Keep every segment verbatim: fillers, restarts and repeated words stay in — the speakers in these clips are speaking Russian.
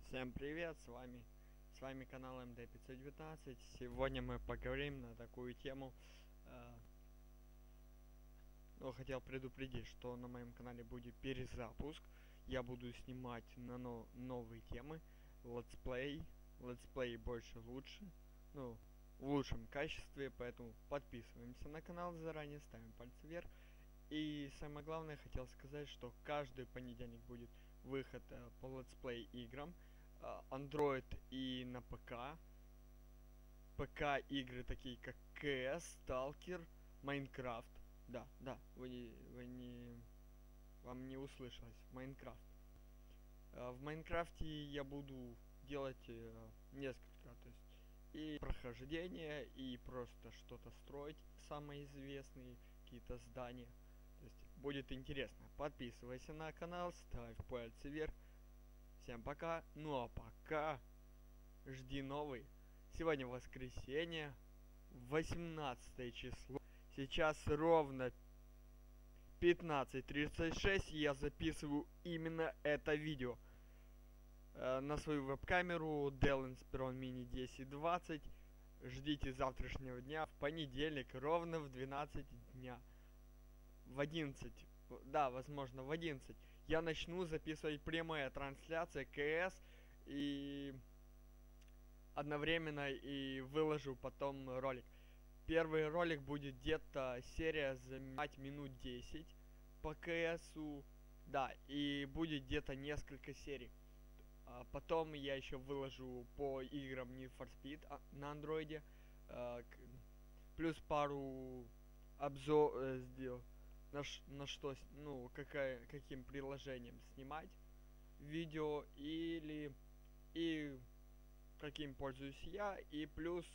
Всем привет, с вами с вами канал эм дэ пятьсот девятнадцать. Сегодня мы поговорим на такую тему. Э, ну, хотел предупредить, что на моем канале будет перезапуск. Я буду снимать на но, новые темы. Летсплей. Летсплей больше лучше. Ну, в лучшем качестве, поэтому подписываемся на канал заранее, ставим пальцы вверх. И самое главное, хотел сказать, что каждый понедельник будет выход э, по летсплей играм. Android и на ПК. ПК игры такие как си эс, Stalker, Minecraft. Да, да, вы не, вы не, вам не услышалось. Майнкрафт. В Майнкрафте я буду делать э, несколько, то есть и прохождение, и просто что-то строить. Самые известные какие-то здания. То есть будет интересно. Подписывайся на канал, ставь пальцы вверх. Всем пока. Ну а пока жди новый. Сегодня воскресенье, восемнадцатое число. Сейчас ровно пятнадцать тридцать шесть. Я записываю именно это видео э, на свою веб-камеру Dell Inspiron Mini десять двадцать. Ждите завтрашнего дня в понедельник ровно в двенадцать дня. В одиннадцать. Да, возможно, в одиннадцать. Я начну записывать прямая трансляция КС и одновременно и выложу потом ролик. Первый ролик будет где-то серия занимать минут десять по КСу. Да, и будет где-то несколько серий. А потом я еще выложу по играм Need for Speed на андроиде. А, плюс пару обзор э, сделал. На, ш, на что, ну, какая, каким приложением снимать видео или и каким пользуюсь я, и плюс,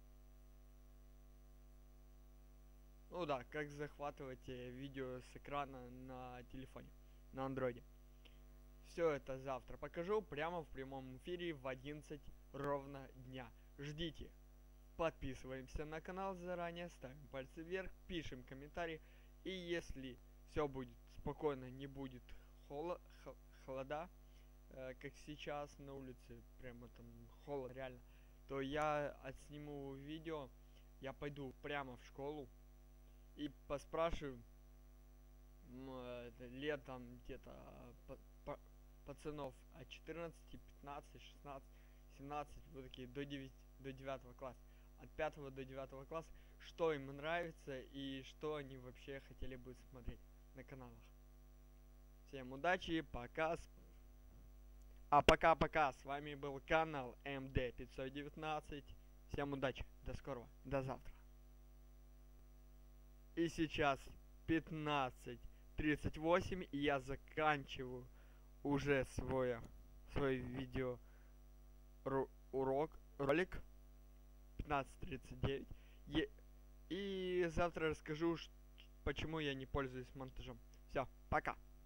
ну да, как захватывать видео с экрана на телефоне, на андроиде. Все это завтра покажу прямо в прямом эфире в одиннадцать ровно дня. Ждите. Подписываемся на канал заранее, ставим пальцы вверх, пишем комментарии. И если все будет спокойно, не будет холо холода, э, как сейчас на улице, прямо там холод реально, то я отсниму видео, я пойду прямо в школу и поспрашиваю э, летом где-то пацанов от четырнадцати, пятнадцати, шестнадцати, семнадцати, вот такие до девяти, до девятого класса. От пятого до девятого класса, что им нравится и что они вообще хотели бы смотреть на каналах. Всем удачи, пока. А пока-пока, с вами был канал эм дэ пятьсот девятнадцать. Всем удачи, до скорого, до завтра. И сейчас пятнадцать тридцать восемь, и я заканчиваю уже свой, свой видео урок, ролик. пятнадцать тридцать девять. Е и завтра расскажу, почему я не пользуюсь монтажом. Все, пока.